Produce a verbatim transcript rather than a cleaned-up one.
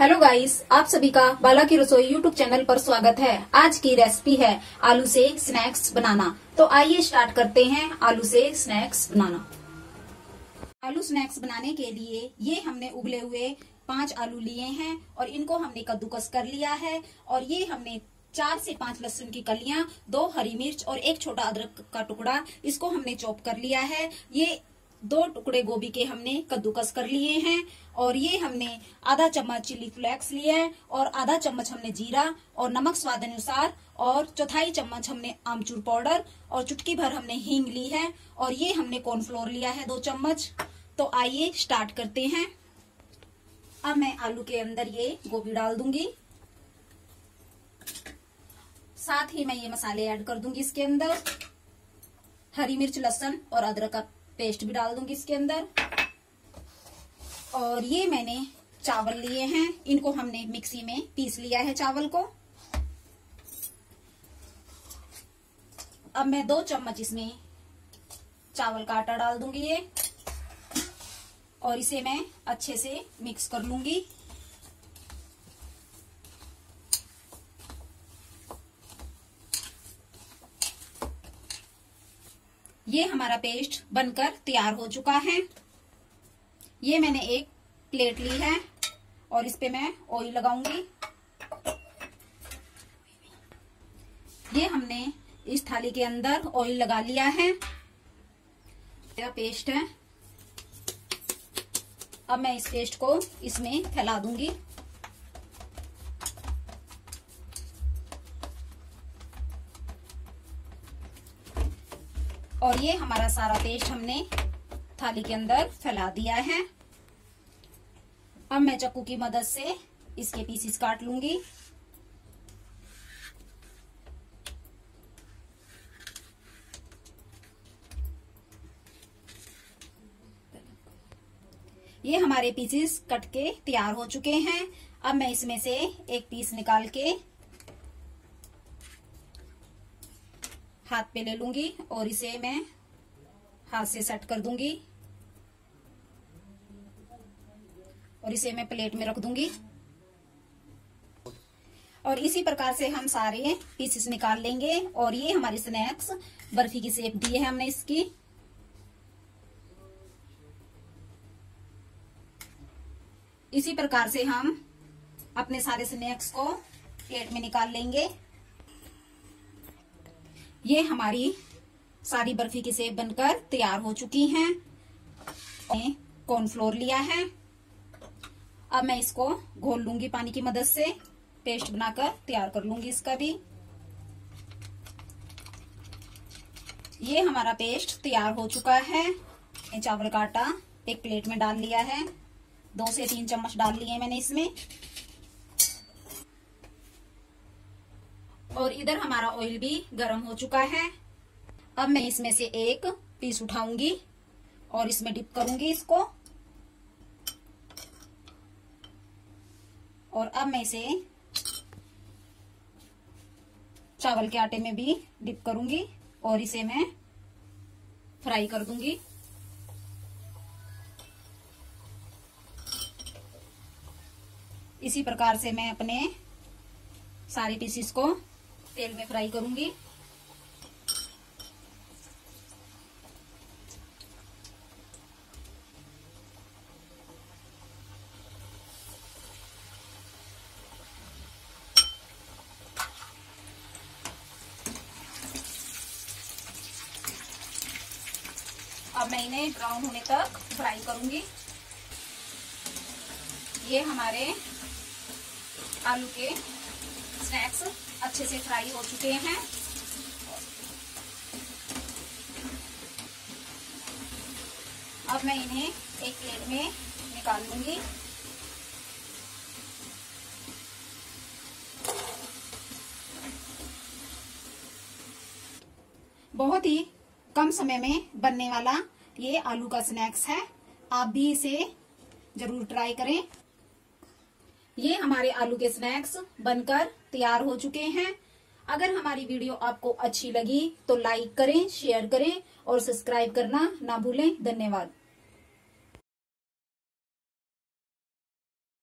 Hello guys, आप सभी का बाला की रसोई यूट्यूब चैनल पर स्वागत है। आज की रेसिपी है आलू से स्नैक्स बनाना। तो आइए स्टार्ट करते हैं आलू से स्नैक्स बनाना। आलू स्नैक्स बनाने के लिए ये हमने उबले हुए पांच आलू लिए हैं और इनको हमने कद्दूकस कर लिया है। और ये हमने चार से पांच लहसुन की कलियां, दो हरी मिर्च और एक छोटा अदरक का टुकड़ा, इसको हमने चॉप कर लिया है। ये दो टुकड़े गोभी के हमने कद्दूकस कर लिए हैं। और ये हमने आधा चम्मच चिली फ्लेक्स लिया है और आधा चम्मच हमने जीरा और नमक स्वाद अनुसार और चौथाई चम्मच हमने आमचूर पाउडर और चुटकी भर हमने हींग ली है। और ये हमने कॉर्नफ्लोर लिया है दो चम्मच। तो आइए स्टार्ट करते हैं। अब मैं आलू के अंदर ये गोभी डाल दूंगी, साथ ही मैं ये मसाले ऐड कर दूंगी इसके अंदर। हरी मिर्च, लहसुन और अदरक का पेस्ट भी डाल दूंगी इसके अंदर। और ये मैंने चावल लिए हैं, इनको हमने मिक्सी में पीस लिया है चावल को। अब मैं दो चम्मच इसमें चावल का आटा डाल दूंगी ये, और इसे मैं अच्छे से मिक्स कर लूंगी। ये हमारा पेस्ट बनकर तैयार हो चुका है। ये मैंने एक प्लेट ली है और इस पे मैं ऑयल लगाऊंगी। ये हमने इस थाली के अंदर ऑयल लगा लिया है। मेरा पेस्ट है। अब मैं इस पेस्ट को इसमें फैला दूंगी। और ये हमारा सारा पेस्ट हमने थाली के अंदर फैला दिया है। अब मैं चाकू की मदद से इसके पीसेस काट लूंगी। ये हमारे पीसेस कट के तैयार हो चुके हैं। अब मैं इसमें से एक पीस निकाल के हाथ पे ले लूंगी और इसे मैं हाथ से सेट कर दूंगी और इसे मैं प्लेट में रख दूंगी। और इसी प्रकार से हम सारे पीसेस निकाल लेंगे। और ये हमारी स्नैक्स बर्फी की शेप दी है हमने इसकी। इसी प्रकार से हम अपने सारे स्नैक्स को प्लेट में निकाल लेंगे। ये हमारी सारी बर्फी की शेप बनकर तैयार हो चुकी हैं। कॉर्नफ्लोर लिया है। अब मैं इसको घोल लूंगी पानी की मदद से, पेस्ट बनाकर तैयार कर लूंगी इसका भी। ये हमारा पेस्ट तैयार हो चुका है। चावल का आटा एक प्लेट में डाल लिया है। दो से तीन चम्मच डाल लिए मैंने इसमें। और इधर हमारा ऑयल भी गर्म हो चुका है। अब मैं इसमें से एक पीस उठाऊंगी और इसमें डिप करूंगी इसको। और अब मैं इसे चावल के आटे में भी डिप करूंगी और इसे मैं फ्राई कर दूंगी। इसी प्रकार से मैं अपने सारे पीसेस को तेल में फ्राई करूंगी। अब मैं इन्हें ब्राउन होने तक फ्राई करूंगी। ये हमारे आलू के स्नैक्स अच्छे से फ्राई हो चुके हैं। अब मैं इन्हें एक प्लेट में निकाल लूंगी। बहुत ही कम समय में बनने वाला ये आलू का स्नैक्स है। आप भी इसे जरूर ट्राई करें। ये हमारे आलू के स्नैक्स बनकर तैयार हो चुके हैं। अगर हमारी वीडियो आपको अच्छी लगी तो लाइक करें, शेयर करें और सब्सक्राइब करना ना भूलें। धन्यवाद।